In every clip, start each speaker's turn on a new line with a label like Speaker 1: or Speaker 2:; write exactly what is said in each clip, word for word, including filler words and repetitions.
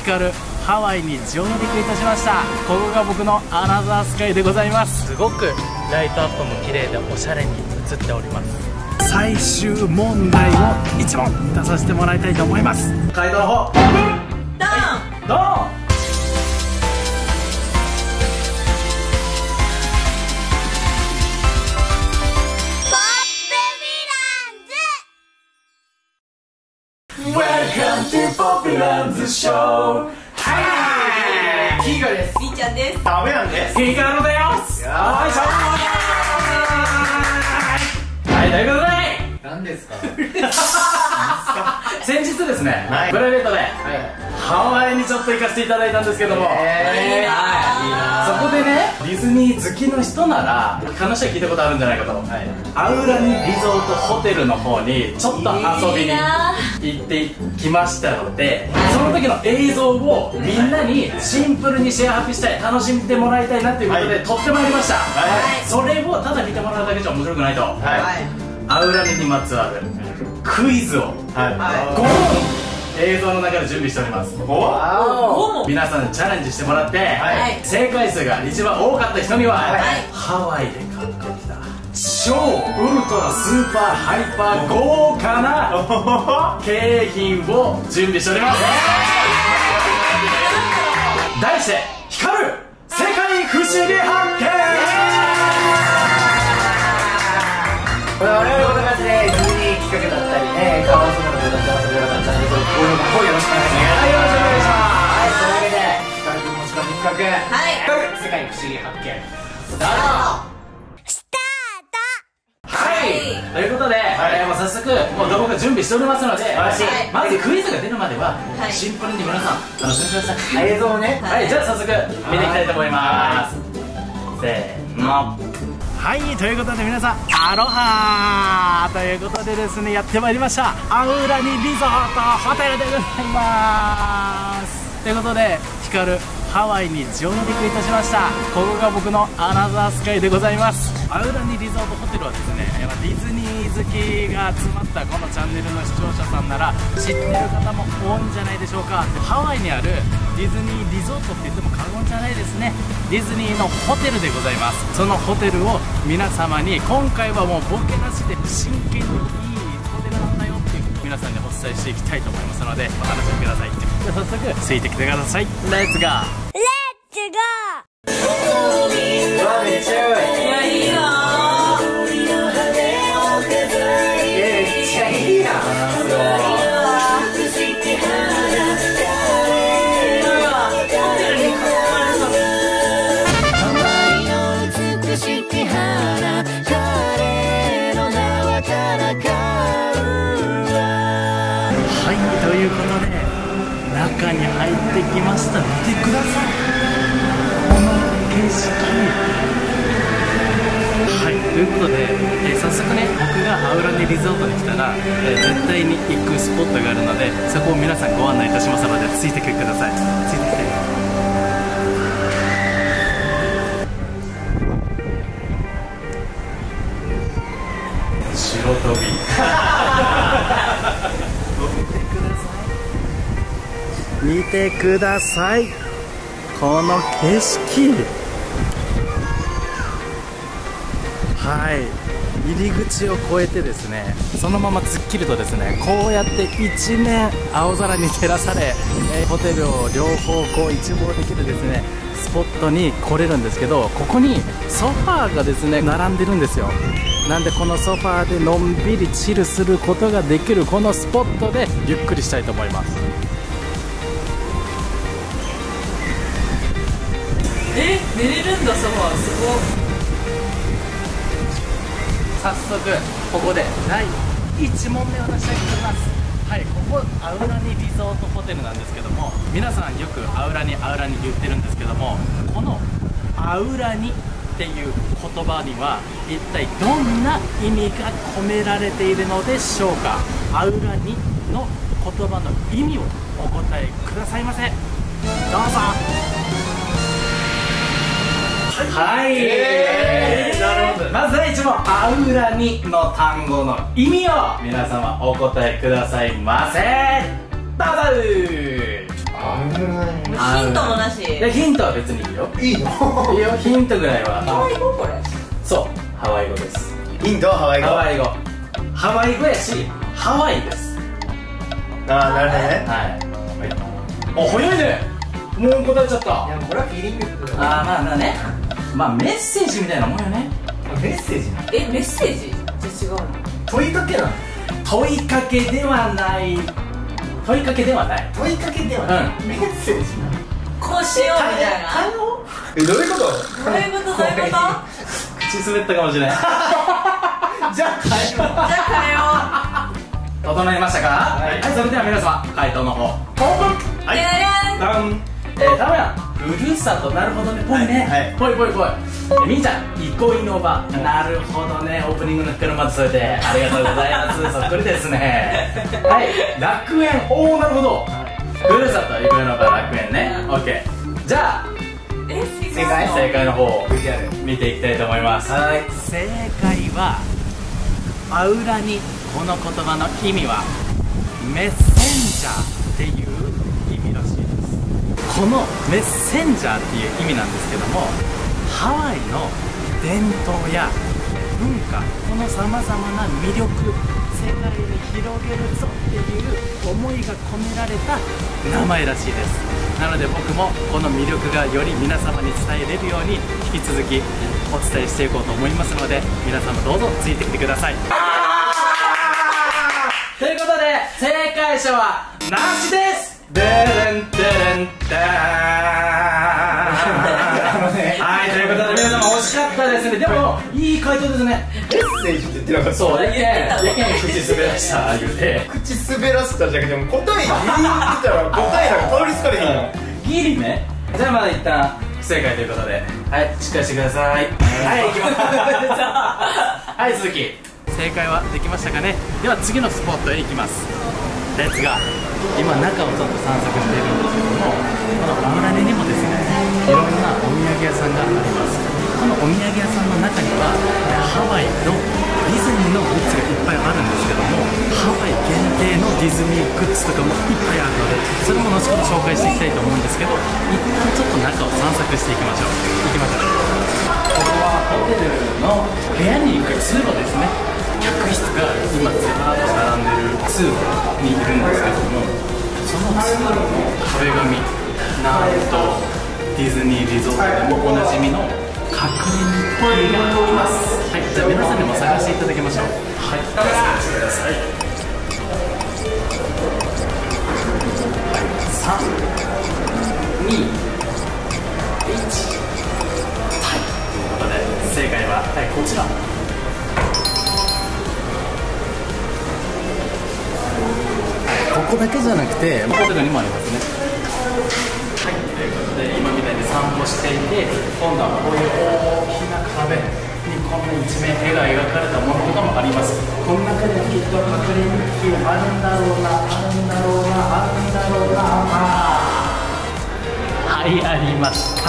Speaker 1: 光るハワイに上陸いたしました。ここが僕のアナザースカイでございます。すごくライトアップも綺麗でおしゃれに映っております。最終問題をいち問出させてもらいたいと思います。回答の方ドンドン。Welcome to ポップランズショー。はい、キーガです。
Speaker 2: みーちゃんです。
Speaker 3: ダメなんです。
Speaker 1: キーガロです。よいしょ。はい、ということで
Speaker 3: 何ですか。
Speaker 1: 先日ですね、
Speaker 3: はい、
Speaker 1: プライベートで、はい、ハワイにちょっと行かせていただいたんですけども、
Speaker 2: えー、いいな
Speaker 1: そこでね、ディズニー好きの人なら話は聞いたことあるんじゃないかと、はい、アウラニリゾートホテルの方にちょっと遊びに行ってきましたので、その時の映像をみんなにシンプルにシェアハピしたい、楽しんでもらいたいなということで、はい、撮ってまいりました。はい、それをただ見てもらうだけじゃ面白くないと、はい、アウラニにまつわるクイズをご問映像の中で準備しております。皆さんにチャレンジしてもらって、はい、正解数が一番多かった人には、はい、ハワイで買ってきた超ウルトラスーパーハイパー豪華な景品を準備しております。題して光る世界不思議発見。
Speaker 3: これ我々の形でディズニー企画だったりね、カワウソのことだったり遊べる方だったり、こういうのもよろしくお願いします。はい、よろしくお願いします。はい、というわけで光くん持ち込み企画、はい、光る世界不思議発見スタート。
Speaker 2: スタート。
Speaker 1: はい、ということで、はい、えー、もう早速もう動画準備しておりますので、はい、まずクイズが出るまでは、はい、シンプルに皆さん楽しんでください。映像をね、はい、じゃあ早速見ていきたいと思います。せーの。はい、ということで皆さんアロハーということでですね、やってまいりましたアウラニリゾートホテルでございます。ということで光るハワイに上陸いたしました。ここが僕のアナザースカイでございます。アウラニリゾートホテルはですね、ディズニー好きが集まったこのチャンネルの視聴者さんなら知ってる方も多いんじゃないでしょうか。ハワイにあるディズニーリゾートって言っても過言じゃないですね。ディズニーのホテルでございます。そのホテルを皆様に今回はもうボケなしで真剣にいいホテルなんだよっていう皆さんにお伝えしていきたいと思いますのでお楽しみください。じゃあ早速ついてきてください。レッツゴー
Speaker 2: レッツゴー。
Speaker 3: うわ、めっちゃ良い。
Speaker 2: いや、いいなー。
Speaker 3: めっちゃいいな。
Speaker 1: はい、ということで中に入ってきました。見てください、この景色。はい、ということで、えー、早速ね、僕がアウラニリゾートに来たら、えー、絶対に行くスポットがあるので、そこを皆さんご案内いたしますのでついてきてください。ついてきて。白飛び見てください、この景色。はい、入り口を越えてですね、そのまま突っ切るとですね、こうやって一面青空に照らされ、えー、ホテルを両方こう一望できるですねスポットに来れるんですけど、ここにソファーがですね並んでるんですよ。なんでこのソファーでのんびりチルすることができるこのスポットでゆっくりしたいと思います。
Speaker 2: え、寝れるんだ、ソファー。すごい。
Speaker 1: 早速ここでだいいち問目を出したいと思います。はい、ここアウラニリゾートホテルなんですけども、皆さんよくアウラニアウラニ言ってるんですけども、このアウラニっていう言葉には一体どんな意味が込められているのでしょうか。アウラニの言葉の意味をお答えくださいませ。どうぞ。はい、えー、なるほど。まず第一問、アウラニの単語の意味を皆様お答えくださいませ。どうぞ。
Speaker 3: ア
Speaker 2: ヒントもなし。
Speaker 1: いや、ヒントは別にいいよ。
Speaker 3: いいの？
Speaker 1: いいよ、ヒントぐらいは。
Speaker 2: ハワイ語これ。
Speaker 1: そう、ハワイ語です。
Speaker 3: ヒントはハワイ語。
Speaker 1: ハワイ語。ハワイ語やし、ハワイです。
Speaker 3: ああ、なるほどね。
Speaker 1: はい。お、早いね。もう答えちゃった。
Speaker 3: いや、これはフィーリング。
Speaker 1: ああ、まあまあね。まあメッセージみたいなもんよね。
Speaker 3: メッセージなの？
Speaker 2: え、メッセージじゃ違うの？
Speaker 3: 問いかけなの？
Speaker 1: 問いかけではない。問いかけではない。
Speaker 3: 問いかけではない。メッセージなの？
Speaker 2: こうしようみたいな。
Speaker 3: え、どういうこと？
Speaker 2: どういうこと？どういうこと？
Speaker 1: 口滑ったかもしれない。
Speaker 3: じゃあ変えよう。
Speaker 2: じゃあ
Speaker 1: 整いましたか？はい、それでは皆様回答の方オープン。
Speaker 2: 変えよう。
Speaker 1: ダン。えー、ダメやん。ふるさと、なるほどね、ぽいね、ぽいぽいぽい。みーちゃん、憩いの場、なるほどね、オープニングの袋まで添えてありがとうございます。そっくりですね。はい、楽園、おお、なるほど。ふるさと、憩いの場、楽園ね。オッケー。じゃあ
Speaker 2: え、
Speaker 3: 正解
Speaker 1: 正解の方
Speaker 3: ブイティーアール
Speaker 1: 見ていきたいと思います。
Speaker 3: はい。
Speaker 1: 正解はアウラに、この言葉の意味はメッセンジャーっていう意味らしいです。このメッセンジャーっていう意味なんですけども、ハワイの伝統や文化、このさまざまな魅力、世界に広げるぞっていう思いが込められた名前らしいです。なので僕もこの魅力がより皆様に伝えれるように引き続きお伝えしていこうと思いますので、皆様どうぞついてきてください。ということで正解者はなしです。でれんでれんでーはい、ということで皆様惜しかったですね。でもいい回答ですね。
Speaker 3: メッセージって言ってなかった？
Speaker 1: そう、やけんやけん口滑らした言うて、
Speaker 3: 口滑らせたじゃなくても答え言ってたら答えなんかたどり着かれへんよ。
Speaker 1: ギリね。じゃあまだ一旦不正解ということで、はい、しっかりしてください。はい、行きます。はい、続き正解はできましたかね。では次のスポットへ行きます。レッツゴー。今中をちょっと散策しているんですけども、このアウラネにもですね、いろんなお土産屋さんがあります。このお土産屋さんの中にはハワイのディズニーのグッズがいっぱいあるんですけども、ハワイ限定のディズニーグッズとかもいっぱいあるので、それも後ほど紹介していきたいと思うんですけど、一旦ちょっと中を散策していきましょう。行きましょう。ここはホテルの部屋に行く通路ですね。客室が今ずらーっと並んでる通路にいるんですけども、その通路の壁紙、なんとディズニーリゾートでもおなじみの隠れミッキーがいます。はい、じゃあ皆さんにも探していただきましょう。はい、探してください。はい、さん、に、いち。はい、ということで正解は、はい、こちら。ここだけじゃなくてホテルにもありますね。はい、ということで今みたいに散歩していて、今度はこういう大きな壁にこんな一面絵が描かれたものとかもあります。この中できっと隠れミッキーあるんだろうな、あるんだろうな、あるんだろうな。はい、ありました。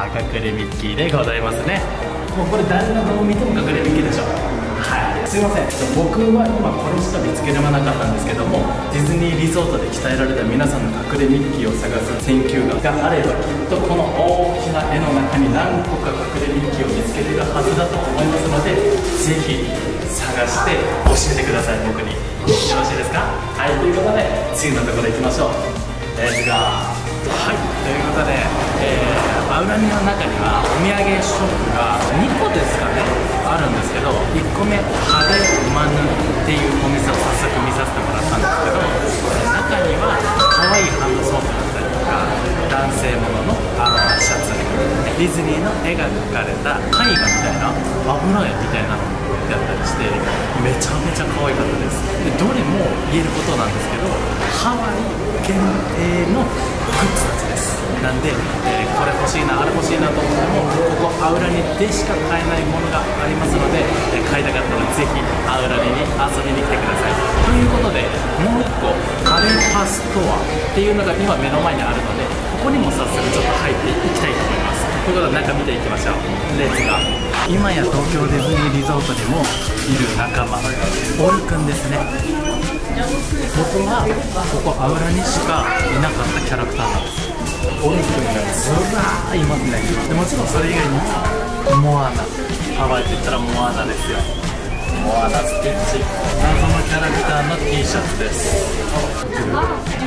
Speaker 1: 隠れミッキーでございますね。もうこれ誰がどう見ても隠れミッキーでしょ。はい、すいません、僕は今これしか見つけられなかったんですけども、ディズニーリゾートで鍛えられた皆さんの隠れミッキーを探す選球眼があれば、きっとこの大きな絵の中に何個か隠れミッキーを見つけれるはずだと思いますので、ぜひ探して教えてください、僕に。よろしいですか？はい、ということで次のところ行きましょう。レッツゴー。はい、ということで、えー、アウラニの中にはお土産ショップがにこですかね、あるんですけど、いっこめハレマヌっていうお店を早速見させてもらったんですけど、中には可愛いハンドソープだったりとか、男性もののアロハシャツ、ディズニーの絵が描かれた絵画みたいな油絵みたいなのだったりして、めちゃめちゃ可愛かったです。でどれも言えることなんですけど、ハワイ限定のグッズたちです。なんで、えー、これ欲しいな、あれ欲しいなと思っても、ここアウラニでしか買えないものがありますので、えー、買いたかったらぜひアウラニに遊びに来てください。ということで、もういっこカレーパストアっていうのが今目の前にあるので、ここにも早速ちょっと入っていきたいと思います。ということで中見ていきましょう。レッツゴー。今や東京ディズニーリゾートにもいる仲間、オルくんですね。 僕はここアウラにしかいなかったキャラクターなんですよ。オルフがずらーいますね。でもちろんそれ以外にモアナ、ハワイって言ったらモアナですよ。モアナスティッチ、謎のキャラクターの T シャツです。こんにちは。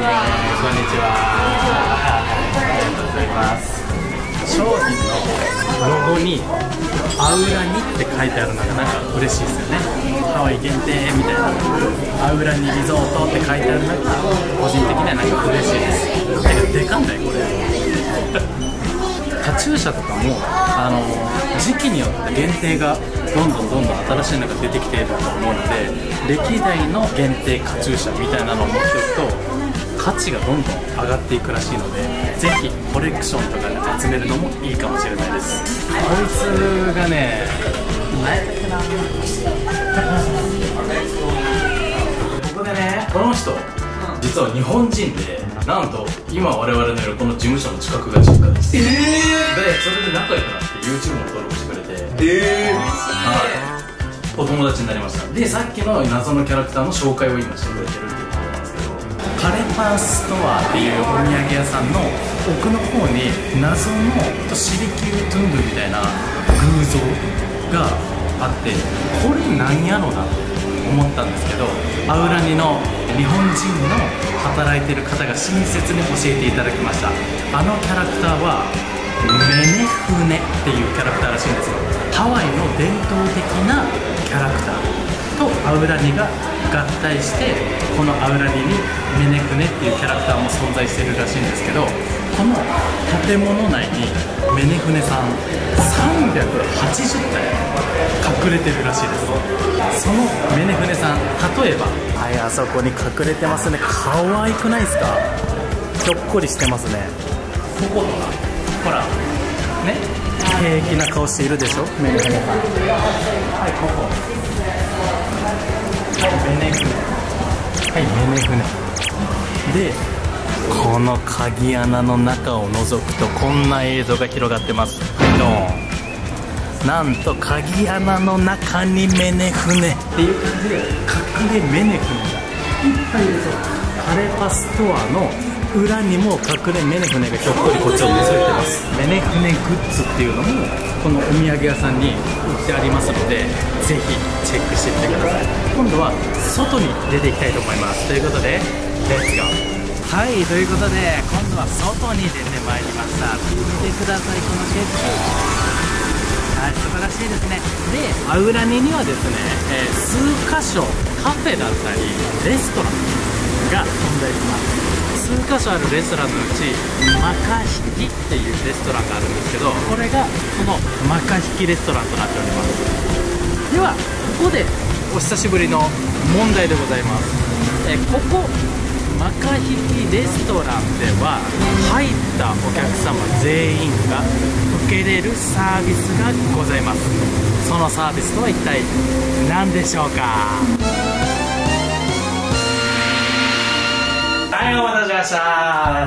Speaker 1: ありがとうございます。商品のロゴにアウラニって書いてあるのがなんか嬉しいですよね。ハワイ限定みたいな、アウラニリゾートって書いてあるのが個人的にはなんか嬉しいです。でかんないこれカチューシャとかもあの時期によって限定がどんどんどんどん新しいのが出てきていると思うので、歴代の限定カチューシャみたいなのを持っておくと価値がどんどん上がっていくらしいので、ぜひコレクションとかで集めるのもいいかもしれないです。こいつがね、ここでね、この人実は日本人で、なんと今我々のいるこの事務所の近くが実家です。えー、でそれで仲良くなって YouTube も登録してくれて、えー、はい、お友達になりました。でさっきの謎のキャラクターの紹介を今してくれてるっていうことなんですけど、カレパーストアっていうお土産屋さんの奥の方に謎のシリキュートゥンブみたいな偶像があって、これ何やろうなと思ったんですけど、アウラニの日本人の働いてる方が親切に教えていただきました。あのキャラクターはメネフネっていうキャラクターらしいんですよ。ハワイの伝統的なキャラクターとアウラニが合体して、このアウラニにメネフネっていうキャラクターも存在してるらしいんですけど、この建物内にメネフネさんさんびゃくはちじゅったい隠れてるらしいです。そのメネフネさん、例えばはい、あそこに隠れてますね。可愛くないですか？ひょっこりしてますね。こことかほらね、平気な顔しているでしょ、メネフネさん。はい、ここはいメネフネ、はいメネフネで、この鍵穴の中を覗くとこんな映像が広がってます。ドーン。なんと鍵穴の中にメネフネっていう感じで隠れメネフネがいっぱいいるそうです。カレパストアの裏にも隠れメネフネがひょっこりこっちを覗いてます。メネフネグッズっていうのもこのお土産屋さんに売ってありますので、ぜひチェックしてみてください。今度は外に出ていきたいと思います。ということでレッツゴー。はい、ということで今度は外に出てまいりました。見てください、この景色。はい、素晴らしいですね。で、アウラニにはですね、えー、数箇所カフェだったりレストランが存在します。数箇所あるレストランのうちマカヒキっていうレストランがあるんですけど、これがこのマカヒキレストランとなっております。ではここでお久しぶりの問題でございます。えー、ここマカヒキレストランでは入ったお客様全員が受けれるサービスがございます。そのサービスとは一体何でしょうか？はい、お待たせしました。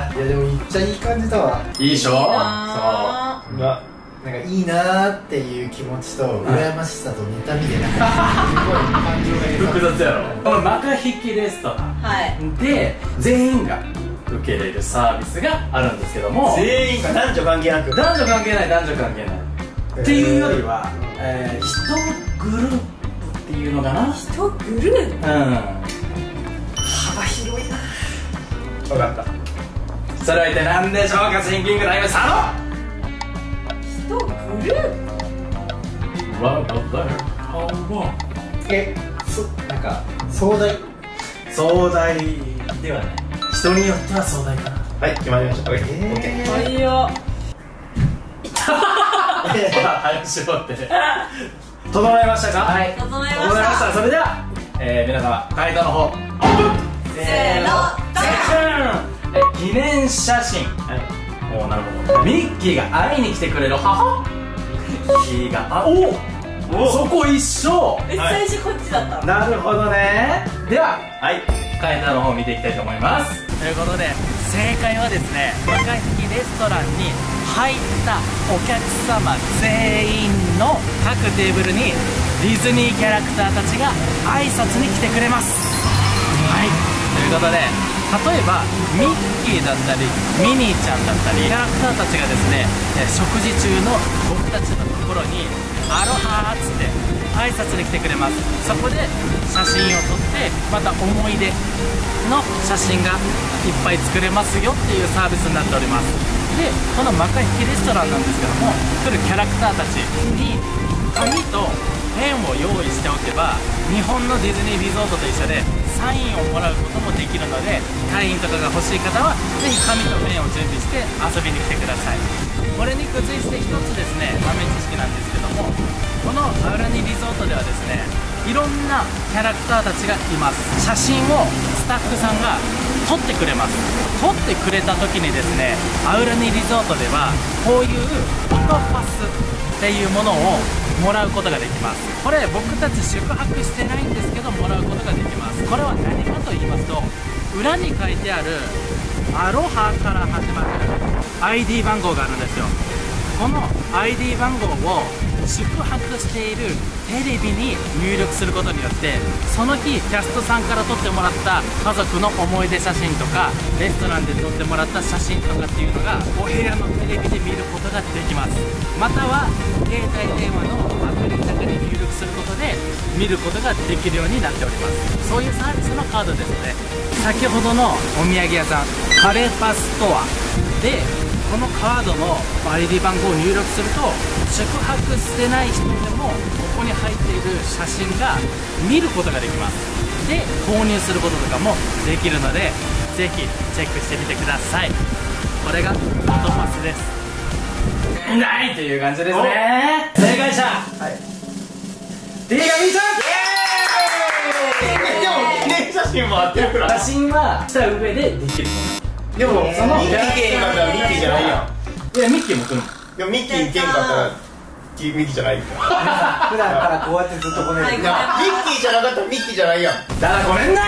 Speaker 3: いやでもめっちゃいい感じだわ。
Speaker 1: いいでしょ？そう、
Speaker 3: なんかいいなーっていう気持ちと羨ましさと妬みでなんかすごい感情が
Speaker 1: 複雑やろ。このマカヒキレストランで全員が受けれるサービスがあるんですけども、
Speaker 3: 全員が男女関係なく、
Speaker 1: 男女関係ない、男女関係ない、えー、っていうよりは、えー、一グループっていうのかな。
Speaker 2: 一グループ、うん、
Speaker 3: 幅広いな。分かった。
Speaker 1: それは一体何でしょうか？シンキングタイムスタート。
Speaker 2: 一グルー
Speaker 3: プえ、そ、なんか壮大
Speaker 1: 壮大ではない。人によっては壮大かな。はい、決まりました。オッケー。オッケー。
Speaker 2: いいよ。
Speaker 1: 早くしろって。整えましたか？はい。
Speaker 2: 整えました。
Speaker 1: それでは、えー、皆様回答の方オープン。
Speaker 2: せーの。
Speaker 1: え、記念写真。はい。おー、なるほど。ミッキーが会いに来てくれる母。ミッキーがあ、おお。そこ一緒。
Speaker 2: え、最初こっちだった。
Speaker 1: なるほどね。では、はい。回答の方を見ていきたいと思います。ということで正解はですね、マカヒキレストランに入ったお客様全員の各テーブルにディズニーキャラクターたちが挨拶に来てくれます。はい。 いうことで、例えばミッキーだったりミニーちゃんだったりキャラクターたちがですね、食事中の僕たちのところにアロハーっつって挨拶に来てくれます。そこで写真を撮って、また思い出の写真がいっぱい作れますよっていうサービスになっております。でこのマカヒキレストランなんですけども、来るキャラクターたちに紙とペンを用意しておけば、日本のディズニーリゾートと一緒でサインをもらうこともできるので、会員とかが欲しい方はぜひ紙とペンを準備して遊びに来てください。これに付随して一つですね、豆知識なんですけども、このアウラニリゾートではですね、いろんなキャラクターたちがいます。写真をスタッフさんが撮ってくれます。撮ってくれた時にですね、アウラニリゾートではこういうフォトパスっていうものをもらうことができます。これ僕たち宿泊してないんですけどもらうことができます。これは何かと言いますと、裏に書いてあるアロハから始まる アイディー 番号があるんですよ。この アイディー 番号を宿泊しているテレビに入力することによって、その日キャストさんから撮ってもらった家族の思い出写真とかレストランで撮ってもらった写真とかっていうのがお部屋のテレビで見ることができます。または携帯電話のアプリの中に入力することで見ることができるようになっております。そういうサービスのカードですので、先ほどのお土産屋さんカレパストアでこのカードの アイディー 番号を入力すると、宿泊してない人でもここに入っている写真が見ることができます。で購入することとかもできるので、ぜひチェックしてみてください。これがフォトパスです。ないという感じですね。正解者、はい、D がみーちゃん。
Speaker 3: でも記念写真もあってるから。
Speaker 1: 写真はした上でできる。
Speaker 3: でもそのミッキー系だったらミッキーじゃないやん。
Speaker 1: いやミッキーも来るの。
Speaker 3: いやミッキーいけんかったらミッキーじゃない。普段からこうやってずっとこねる。いやミッキーじゃなかったらミッキーじゃないやん。
Speaker 1: だからごめんな。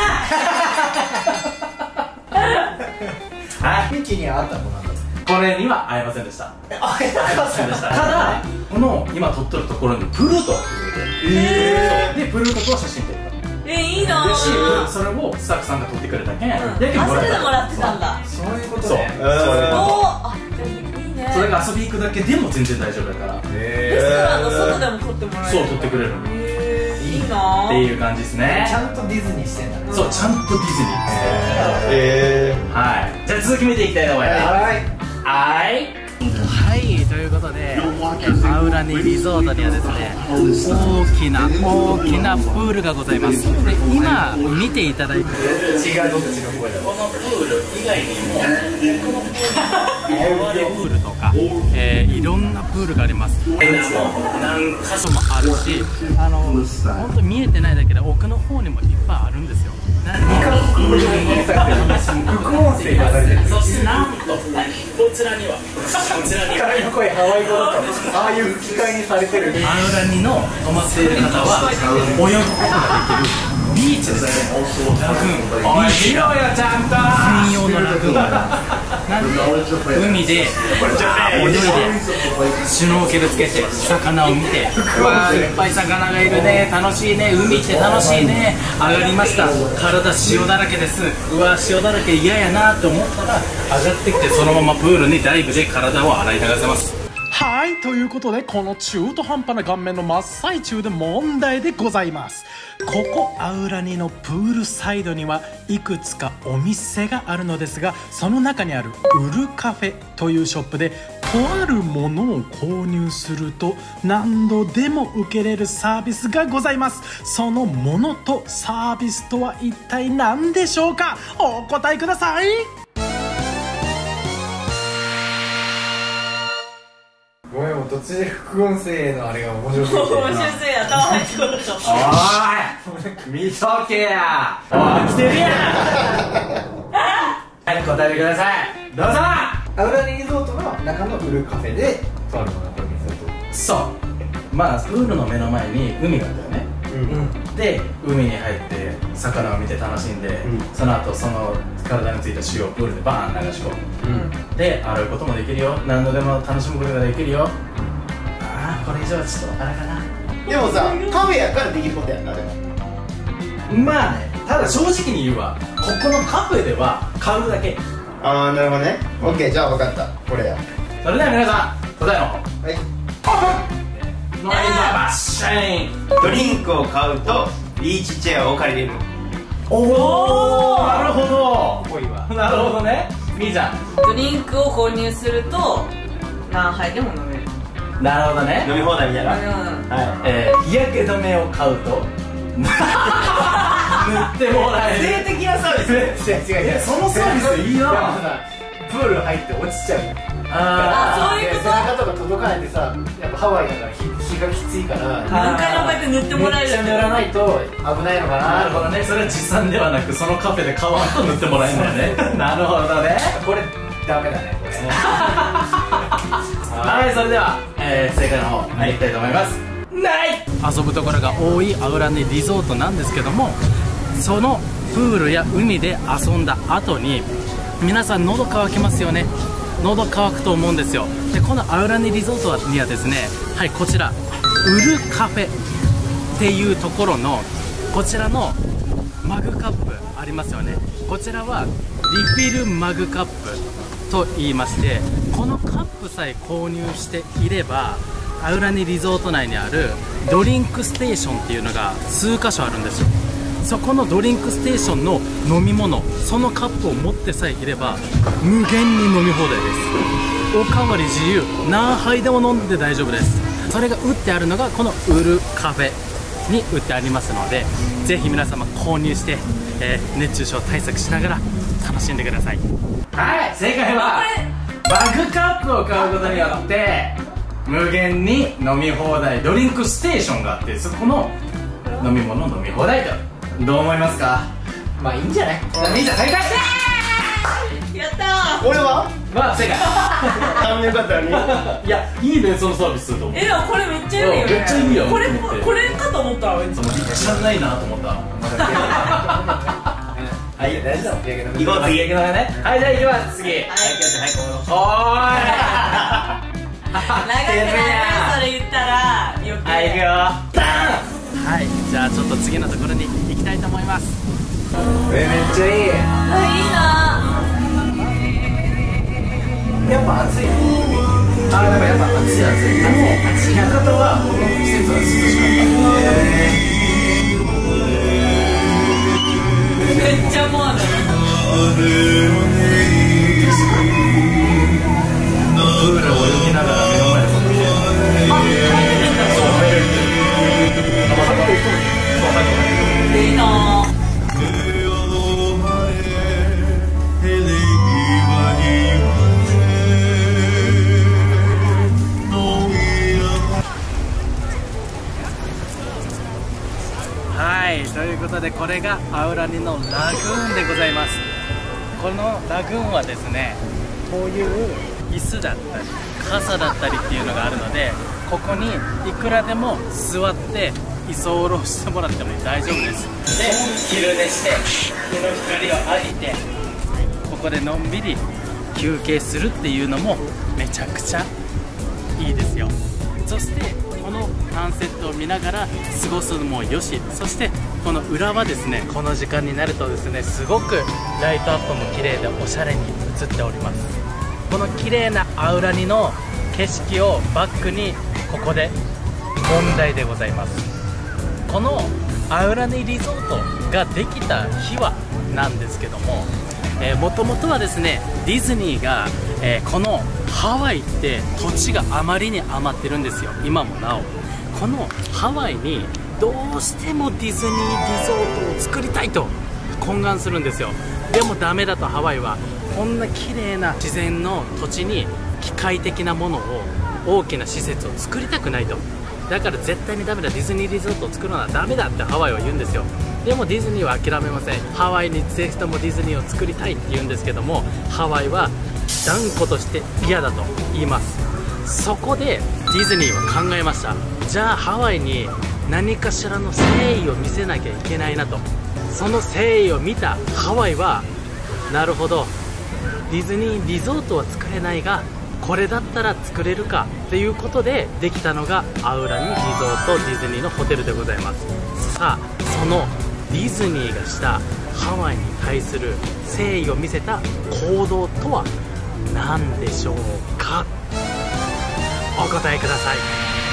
Speaker 3: はい、ミッキーにはあった子なんだ。
Speaker 1: これには会えませんでした。
Speaker 3: 会えませんでした。
Speaker 1: ただこの今撮ってるところにプルートって言うて、でプルートと写真撮った。
Speaker 2: え、いいなぁ。
Speaker 1: それをスタッフさんが撮ってくれたけん、
Speaker 2: あ、それでもらってたんだ。
Speaker 3: そういうことね。
Speaker 2: おお、あ、いいね。
Speaker 1: それが遊び行くだけでも全然大丈夫だから。
Speaker 2: レストランの外でも撮ってもらえる。
Speaker 1: そう、撮ってくれるの。
Speaker 2: いいな
Speaker 1: っていう感じですね。
Speaker 3: ちゃんとディズニーしてんだね。
Speaker 1: そう、ちゃんとディズニーです。
Speaker 3: へー。
Speaker 1: はい。じゃあ続き見ていきたいと思います。はい。はい、ということでアウラニリゾートにはですね、大きな大きなプールがございます。で今見ていただいて
Speaker 3: 違うどっちの声だ。
Speaker 1: このプール以外にもこのプールプールとか、えー、いろんなプールがあります。何箇所もあるし、あの本当見えてないだけで奥の方にもいっぱいあるんですよ。副音声がされてる。そしてなんとこちらにはこちらには
Speaker 3: の声ハワイ語だったああいう吹き替えにされてる。
Speaker 1: アウラニの泊まっている方は泳ぐことができるビーチですね。ラグーン、おいしろよちゃんと専用のラグーンなんで海で泳いでシュノーケルつけて魚を見て、うわーいっぱい魚がいるね、楽しいね、海って楽しいね、上がりました、体塩だらけです、うわー塩だらけ嫌やなと思ったら上がってきて、そのままプールにダイブで体を洗い流せます。
Speaker 4: はい、ということでこの中途半端な顔面の真っ最中で問題でございます。ここアウラニのプールサイドにはいくつかお店があるのですが、その中にあるウルカフェというショップでとあるものを購入すると何度でも受けれるサービスがございます。そのものとサービスとは一体何でしょうか。お答えください。
Speaker 3: ごめん、もう途中で副音声のあれが面白すぎて
Speaker 2: 面白すぎて頭入ってこなかった。
Speaker 1: おーい見とけや、おい来てるやんはい、答えてください、どうぞ。
Speaker 3: アウラニリゾートの中のウルカフェでとあるものが購入されてる。
Speaker 1: そう、まあプールの目の前に海があったよね、
Speaker 3: うん、
Speaker 1: で海に入って魚を見て楽しんで、うん、その後その体についた塩をプールでバーン流し込む、うん、で洗うこともできるよ、何度でも楽しむことができるよ。ああ、これ以上はちょっとあれかな。
Speaker 3: でもさ、カフェやからできることやんな。でも
Speaker 1: まあね、 ただ正直に言うわ、ここのカフェでは買うだけ。
Speaker 3: ああなるほどね。オッケー、じゃあ分かった、これや。
Speaker 1: それでは皆さん答えの方
Speaker 3: はい、
Speaker 1: オープン。ノイズバッシャイン。
Speaker 5: ドリンクを買うとビーチチェアを借りれる。
Speaker 1: おお、なるほど。
Speaker 3: ぽいわ。
Speaker 1: なるほどね。みーちゃん。
Speaker 2: ドリンクを購入すると何杯でも飲める。
Speaker 1: なるほどね。
Speaker 5: 飲み放題みたいな。
Speaker 2: うん。
Speaker 5: は
Speaker 1: えー、日焼け止めを買うと塗ってもら
Speaker 5: い。
Speaker 1: える。
Speaker 5: 性的なサービス。
Speaker 3: 違う違う違う、
Speaker 1: そのサービスいいな。
Speaker 3: プール入って落ちちゃう。
Speaker 1: あ
Speaker 2: あそういうこと。
Speaker 3: 背中とか届かないでさ、やっぱハワイだから日日がきついから
Speaker 2: 何回もこうやって塗ってもらえる。
Speaker 3: めっちゃ塗らないと危ないのかな。
Speaker 1: なるほどね。それは持参ではなくそのカフェで買わんと塗ってもらえるんだよね。なるほどね。
Speaker 3: これダメだね、これ。
Speaker 1: はい、それでは、えー、正解の方見ていきたいと思います。ない遊ぶところが多いアウラネリゾートなんですけども、そのプールや海で遊んだ後に皆さん喉乾きますよね。喉乾くと思うんですよ。でこのアウラネリゾートにはですね、はい、こちらウルカフェっていうところのこちらのマグカップありますよね。こちらはリフィルマグカップと言いまして、このカップさえ購入していればアウラネリゾート内にあるドリンクステーションっていうのが数箇所あるんですよ。そこのドリンクステーションの飲み物、そのカップを持ってさえいれば無限に飲み放題です。おかわり自由、何杯でも飲んで大丈夫です。それが売ってあるのがこのウルカフェに売ってありますので、ぜひ皆様購入して、えー、熱中症対策しながら楽しんでください。はい、正解はバグカップを買うことによって無限に飲み放題ドリンクステーションがあって、そこの飲み物飲み放題と。どう思いますか？
Speaker 3: まあいいんじゃない。
Speaker 1: みーちゃん正解。
Speaker 2: やったー。
Speaker 5: 俺は
Speaker 1: まあ正解。
Speaker 5: あんよかったのに。
Speaker 1: いや、いいね、そのサービスと思う。
Speaker 2: え、でもこれめっちゃいいよね。
Speaker 1: めっちゃいいよ。
Speaker 2: これ
Speaker 1: と思って
Speaker 2: これかと思ったらめっちゃ。
Speaker 1: 知らないなと思った。
Speaker 3: はい、大丈夫。
Speaker 5: 行こう次。
Speaker 1: 次行くのがね。はい、じゃあ行きます。次。
Speaker 5: はい、
Speaker 1: おーい。
Speaker 2: 長くないそれ言ったら余計。
Speaker 1: はい、行くよ。はい、じゃあちょっと次のところに行きたいと思います。
Speaker 3: え、めっちゃいい。
Speaker 2: あ、いいな。
Speaker 3: やっぱ暑い。
Speaker 1: あ、でもやっぱ暑い暑い。でも暑い中はこの季節は涼しかった。
Speaker 2: めっちゃモアナ。
Speaker 1: プールを泳ぎながら目の前でこう見れる。
Speaker 2: あ、入れるんだ。
Speaker 1: そう、入れる。
Speaker 2: いいな。
Speaker 1: はい、ということでこれがアウラニのラグーンでございます。このラグーンはですね、こういう椅子だったり傘だったりっていうのがあるので、ここにいくらでも座って居候してもらっても大丈夫です。で、昼寝して日の光を浴びてここでのんびり休憩するっていうのもめちゃくちゃいいですよ。そしてこのサンセットを見ながら過ごすのもよし、そしてこの裏はですね、この時間になるとですね、すごくライトアップも綺麗でおしゃれに映っております。この綺麗なアウラニの景色をバックにここで問題でございます。このアウラニリゾートができた日はなんですけども、もともとはですね、ディズニーが、えー、このハワイって土地があまりに余ってるんですよ、今もなお。このハワイにどうしてもディズニーリゾートを作りたいと懇願するんですよ。でもダメだと、ハワイはこんな綺麗な自然の土地に機械的なものを、大きな施設を作りたくないと。だから絶対にダメだ、ディズニーリゾートを作るのはダメだってハワイは言うんですよ。でもディズニーは諦めません。ハワイにぜひともディズニーを作りたいって言うんですけども、ハワイは断固として嫌だと言います。そこでディズニーは考えました。じゃあハワイに何かしらの誠意を見せなきゃいけないなと。その誠意を見たハワイは、なるほど、ディズニーリゾートは作れないがこれだったら作れるかっていうことでできたのがアウラニリゾートディズニーのホテルでございます。さあ、その
Speaker 4: ディズニーがしたハワイに対する誠意を見せた行動とは何でしょうか。お答えください。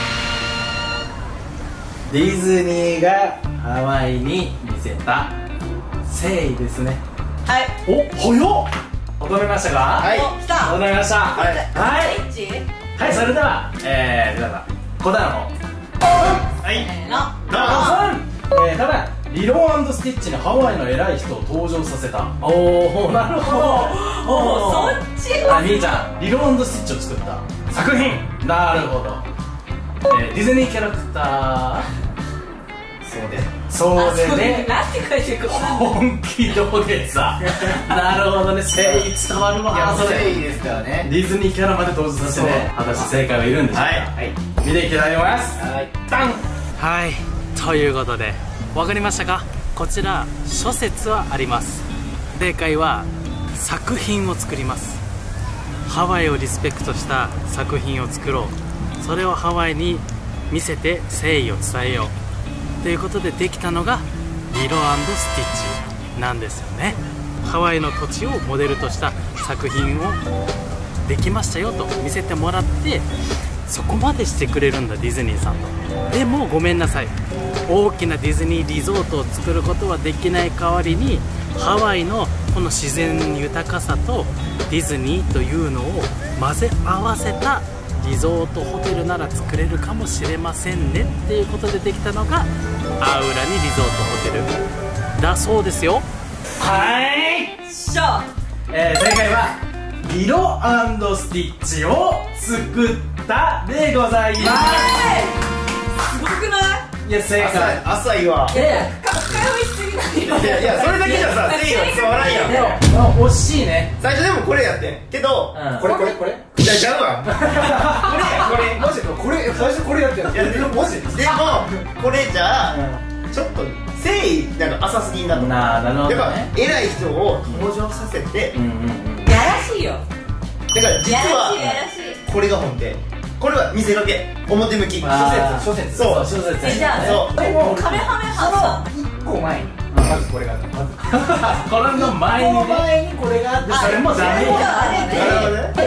Speaker 1: ディズニーがハワイに見せた誠意ですね。
Speaker 2: はい。
Speaker 1: お、早っ。踊りましたか。
Speaker 5: はい。
Speaker 2: お、来た。
Speaker 1: 踊りました。はい。はい。
Speaker 2: 一。
Speaker 1: はい、それでは、えー、皆さん、答えの方。
Speaker 5: はい
Speaker 2: せーの。
Speaker 5: どうも
Speaker 1: えー、ただリロー&スティッチにハワイの偉い人を登場させた。おお、なるほど。
Speaker 2: おお、そっち
Speaker 1: あ、みーちゃん、リロー&スティッチを作った作品。なるほど。えー、ディズニーキャラクター。
Speaker 5: そうで
Speaker 1: そうでね。
Speaker 2: なんて書いてるか。
Speaker 1: 本気土下座。なるほどね、誠意伝わるわ。
Speaker 3: いや、
Speaker 1: それ
Speaker 3: それいいですからね。
Speaker 1: ディズニーキャラまで登場させてね、果たして正解はいるんでしょうか。
Speaker 5: はい
Speaker 3: はい
Speaker 1: 見ていきたいと思います。
Speaker 3: はい。
Speaker 1: ダン。
Speaker 4: はい、ということで分かりましたか。こちら諸説はあります。正解は作品を作ります。ハワイをリスペクトした作品を作ろう、それをハワイに見せて誠意を伝えようということでできたのがリロ&スティッチなんですよね。ハワイの土地をモデルとした作品をできましたよと見せてもらって、そこまでしてくれるんだディズニーさんと。でもごめんなさい、大きなディズニーリゾートを作ることはできない代わりに、ハワイのこの自然豊かさとディズニーというのを混ぜ合わせたリゾートホテルなら作れるかもしれませんねっていうことでできたのがアウラニリゾートホテルだそうですよ。
Speaker 1: はい。
Speaker 2: しょ。
Speaker 1: えー、正解はリロ&スティッチを作ったでございます。
Speaker 2: すごくない？
Speaker 1: いや、正解。
Speaker 5: 浅いわ。
Speaker 2: いやいや、か深読みしすぎないよ。
Speaker 5: いやいや、それだけじゃさ誠意は伝わらんやん。
Speaker 1: でも、惜しいね。
Speaker 5: 最初でもこれやってんけど、
Speaker 1: うん
Speaker 3: これこれこれ。
Speaker 5: いやちゃうわ。これやこれ。
Speaker 3: マジでこれ最初これやってる。
Speaker 5: いやでも
Speaker 3: マジ。
Speaker 5: でもこれじゃあちょっと誠意なんか浅すぎんなと。
Speaker 1: なあ、なるほど
Speaker 5: やっぱ
Speaker 1: ね。
Speaker 5: 偉い人を登場させて、
Speaker 1: うんうんうん。
Speaker 2: やらしいよ。
Speaker 5: だから実
Speaker 2: やら
Speaker 5: は
Speaker 2: しいやらしい。
Speaker 5: これが本店。これは見せかけ、表向き。
Speaker 1: あー
Speaker 3: 諸説。
Speaker 5: そう
Speaker 1: 諸説
Speaker 2: え、じゃあ、
Speaker 5: そう
Speaker 3: でも
Speaker 2: カメハメハ
Speaker 3: その一個前にまずこれがあった。まず。
Speaker 1: これの前に
Speaker 3: この
Speaker 1: ね。
Speaker 3: 前にこれがあって、
Speaker 1: それもダメよ。
Speaker 3: あれで
Speaker 5: なるほどね
Speaker 3: だから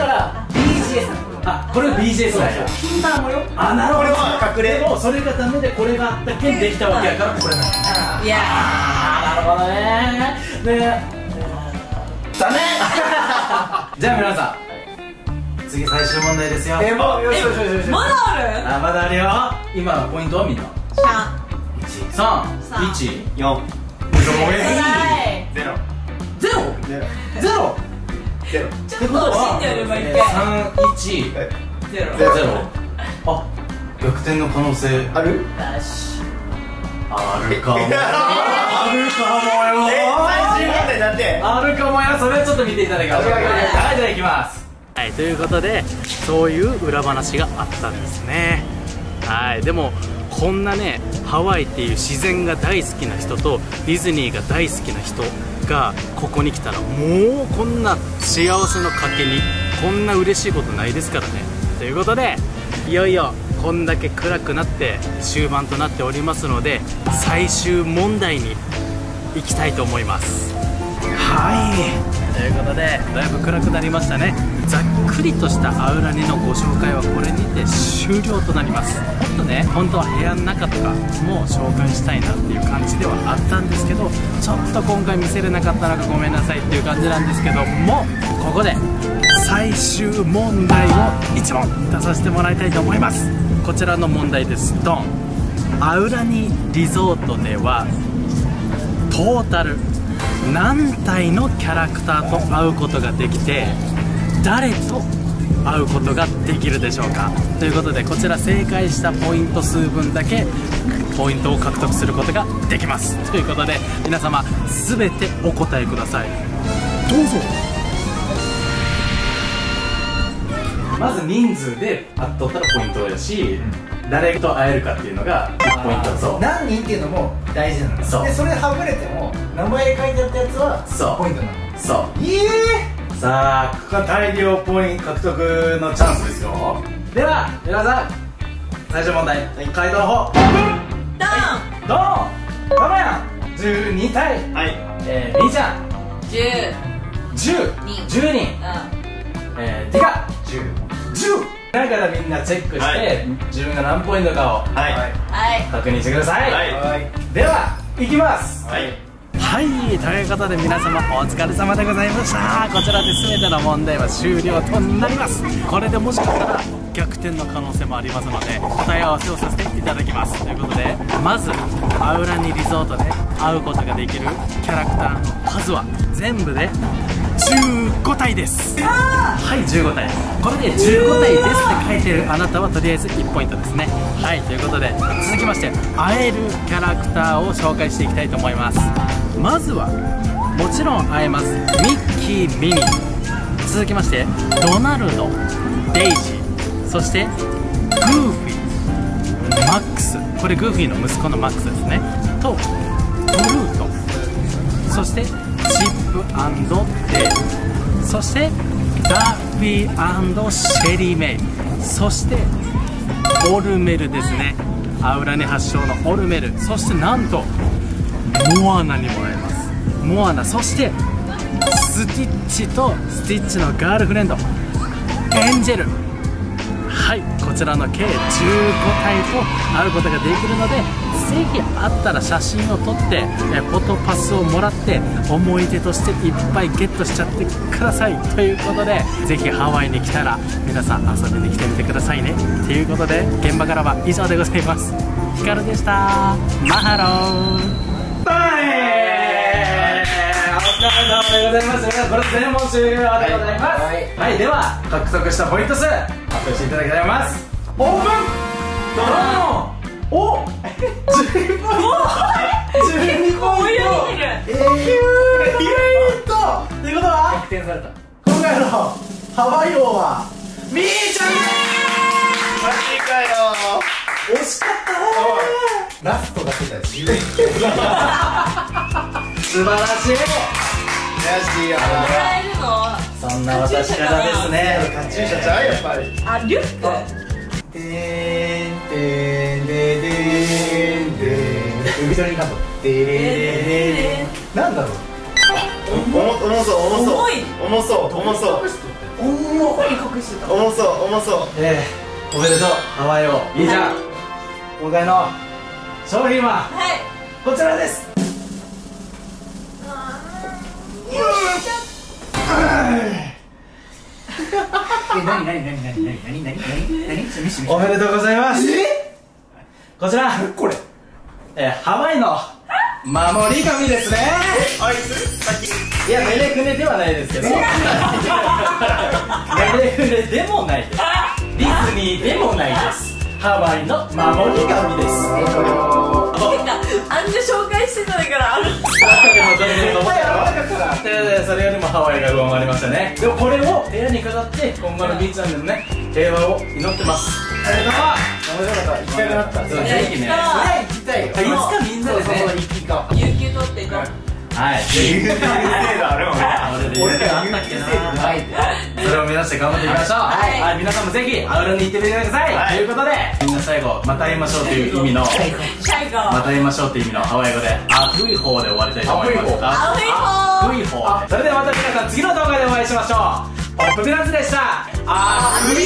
Speaker 3: ビージーエス
Speaker 1: あ、これ ビージーエス だよ。
Speaker 3: ピンマンもよ。
Speaker 1: あ、なるほど。
Speaker 5: これは隠れ
Speaker 1: でもそれがダメでこれがあったけんできたわけやからこれなんだ。
Speaker 2: い。いや
Speaker 1: あー、なるほどね。ね、ダメ。じゃあ皆さん、次最終問題ですよ。
Speaker 3: え、もうよしよしよしよし。
Speaker 2: ー、まだある？
Speaker 1: あ、まだあるよ。今のポイントはみんな。
Speaker 2: シャン。
Speaker 1: さん、いち、
Speaker 5: よん、
Speaker 2: はい。
Speaker 5: ゼロ、
Speaker 1: ゼロ、
Speaker 5: ゼロ、
Speaker 1: ゼロ。
Speaker 5: ゼロ。
Speaker 2: ちょっと惜しんでる、毎回。
Speaker 1: 三、一、
Speaker 2: ゼロ。
Speaker 1: ゼロ。あ、逆転の可能性
Speaker 5: ある？
Speaker 2: よし。
Speaker 1: あるかも。
Speaker 5: え
Speaker 1: あるかもよ。
Speaker 5: え、最終問題だって。
Speaker 1: あるかもよ。それはちょっと見ていただきましょう。はい、じゃあいきます。
Speaker 4: はい、ということでそういう裏話があったんですね。はい、でもこんなねハワイっていう自然が大好きな人とディズニーが大好きな人がここに来たらもうこんな幸せの賭けにこんな嬉しいことないですからね。ということでいよいよこんだけ暗くなって終盤となっておりますので最終問題に行きたいと思います。はいということでだいぶ暗くなりましたね。ざっくりとしたアウラニのご紹介はこれにて終了となります。もっとね本当は部屋の中とかも紹介したいなっていう感じではあったんですけどちょっと今回見せれなかったのがごめんなさいっていう感じなんですけどもここで最終問題をいち問出させてもらいたいと思います。こちらの問題です。ドン。アウラニリゾートではトータル何体のキャラクターと会うことができて誰と会うことができるでしょうか。ということでこちら正解したポイント数分だけポイントを獲得することができます。ということで皆様全てお答えください。どうぞ。
Speaker 1: まず人数で会っとったらポイントやし、誰と会えるかっていうのがポイント。そう、
Speaker 3: 何人っていうのも大事なの。
Speaker 1: そう
Speaker 3: でそれではぐれても名前書いてあったやつは
Speaker 1: そう
Speaker 3: ポイントなの。
Speaker 1: そう
Speaker 3: いえ
Speaker 1: さあ、ここは大量ポイント獲得のチャンスですよ。では皆さん最初問題、回答の方
Speaker 2: ダン。
Speaker 1: ドン。ママやんじゅうにたい、
Speaker 5: はい。
Speaker 1: えー、みーちゃん
Speaker 2: じゅう
Speaker 1: じゅう、じゅうにん、えー、てかじゅう、じゅうだからみんなチェックして、
Speaker 5: はい、
Speaker 1: 自分が何ポイントかを
Speaker 5: はい。
Speaker 1: 確認してください。
Speaker 5: はい。
Speaker 1: ではいきます。
Speaker 5: はい。
Speaker 4: はい、ということで皆様お疲れ様でございました。こちらで全ての問題は終了となります。これでもしかしたら逆転の可能性もありますので答え合わせをさせていただきます。ということでまずアウラニリゾートで会うことができるキャラクターの数は全部でじゅうごたいです。はいじゅうごたい。これでじゅうごたいですって書いてるあなたはとりあえずいちポイントですね。はいということで続きまして会えるキャラクターを紹介していきたいと思います。まずはもちろん会えますミッキー、ミニー、続きましてドナルド、デイジー、そしてグーフィー、マックス、これグーフィーの息子のマックスですね、とブルート、そしてチップ&デール、そしてダッフィー&シェリーメイ、そしてオルメルですね、アウラネ発祥のオルメル、そしてなんとモアナにも会えます。モアナ、そしてスティッチとスティッチのガールフレンドエンジェル。はい、こちらの計じゅうごたいと会うことができるので、ぜひ会ったら写真を撮ってえフォトパスをもらって思い出としていっぱいゲットしちゃってくださいということで、ぜひハワイに来たら皆さん遊びに来てみてくださいねということで、現場からは以上でございます。ヒカルでした。マハロー。
Speaker 1: はい、お疲れ様でございます。これで全問終了でございます。はい、はい、では獲得したポイント数発表していただきたいと思います。オープン。ドローン。おじゅうポイント、じゅうにポイント、えー、きゅうポイントということは逆転された。今回のハワイ王はみーちゃんです。
Speaker 5: マジかよ。
Speaker 1: 惜しかったね。
Speaker 5: ラストだけだよ。素
Speaker 1: 晴らしい。
Speaker 5: 悔しいよな。
Speaker 1: そんな私からですね。
Speaker 5: カチューシャちゃうやっぱり。
Speaker 2: あ、リュック。
Speaker 5: てーんてーんでーでーんでーん。ウビトリンカント。でーでーでー。なんだろう。重そう重そう。重そう重そう。
Speaker 2: 重い隠してた。
Speaker 5: 重そう重そう。
Speaker 1: ええ、おめでとうハワイ王いいじゃん。今回の商品は
Speaker 2: はい
Speaker 1: こちらです。おめでとうございます。こちらこれ、えー、ハワイの守り神ですね。
Speaker 5: あいつ先。
Speaker 1: いや、メレクネではないですけど、メレクネでもないです。ディズニーでもないです。ハワイの守り神です。
Speaker 2: てか、アンジュ紹介してたからある。
Speaker 1: それよりもハワイが上回りましたね。でもこれを部屋に飾って今後のビーチランドのね平和を祈ってます。ありがとう。面白かった。行きたくなった。ぜひね。それ行きたいよ。いつかみんなでね。
Speaker 2: 有給取っていこう。
Speaker 1: はい。
Speaker 5: 有給制度あるもんね。
Speaker 1: 俺らあったっけな。それを目指して頑張っていきましょう。はい。皆さんもぜひアウラに行ってみてください。ということでみんな最後また会いましょうという意味の
Speaker 2: 最後
Speaker 1: また会いましょうという意味のハワイ語でアフイホーで終わりたいと思います。
Speaker 2: アフイホー。
Speaker 1: アフイホー。それではまた皆さん次の動画でお会いしましょう。ポップビランズでした。アフイ